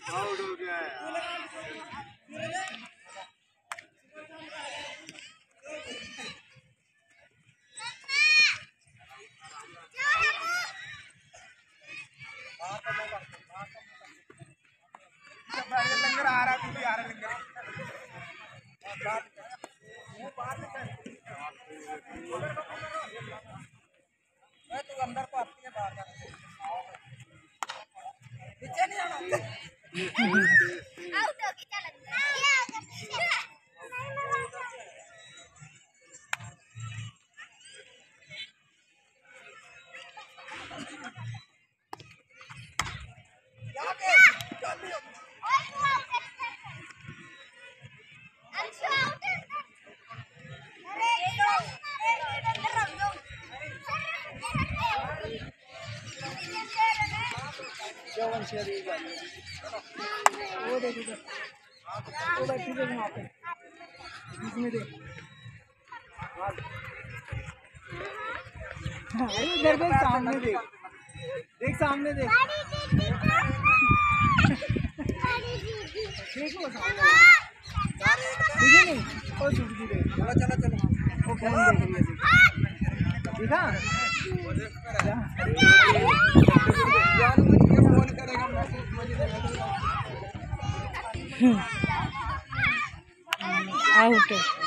Out हो गया है। लंगर आ रहा है, आ रहा लंगर। तू अंदर को आती है, बाहर पीछे नहीं आना। आउट हो गया, वो देख इधर, वो बैठी है वहाँ पे बीच में देख। इधर देख, सामने देख, देख सामने देख, ठीक है सामने, ठीक है नहीं और छुटकी देख। चलो चलो चलो, वो फोन देख रही है, देखा फोन करेगा आउट।